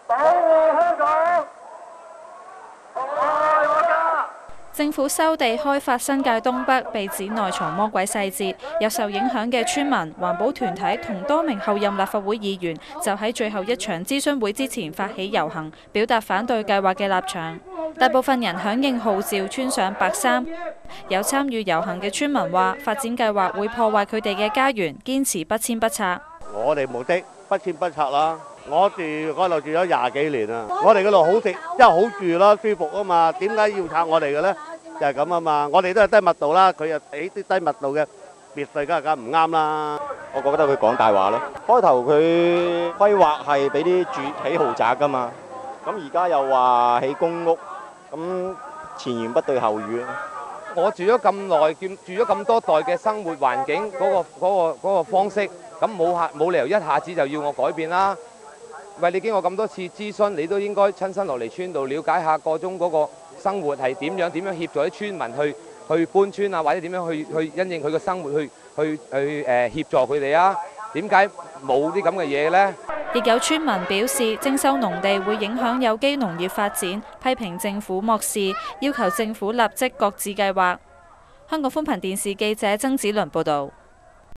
保護香港，愛我家。 政府收地開發新界東北，被指內藏魔鬼細節，有受影響嘅村民、環保團體同多名候任立法會議員就喺最後一場諮詢會之前發起遊行，表達反對計劃嘅立場。大部分人響應號召穿上白衫。有參與遊行嘅村民話：發展計劃會破壞佢哋嘅家園，堅持不遷不拆。 我哋目的不遷不拆啦。我住嗰度住咗廿幾年啦，我哋嗰度好食，因為好住啦，舒服啊嘛。點解要拆我哋嘅呢？就係咁啊嘛。我哋都係低密度啦，佢又起啲低密度嘅別墅，梗係唔啱啦。 我覺得佢講大話咯。開頭佢規劃係俾啲起豪宅㗎嘛，咁而家又話起公屋，咁前言不對後語啊。 我住咗咁耐，住咗咁多代嘅生活環境嗰個方式，咁冇理由一下子就要我改變啦。喂，你經過咁多次諮詢，你都應該親身落嚟村度了解下個中嗰個生活係點樣協助啲村民去搬村啊，或者點樣去因應佢嘅生活去協助佢哋啊？點解冇啲咁嘅嘢呢？ 亦有村民表示，徵收農地會影響有機農業發展，批評政府漠視，要求政府立即擱置計劃。香港寬頻電視記者曾子倫報導。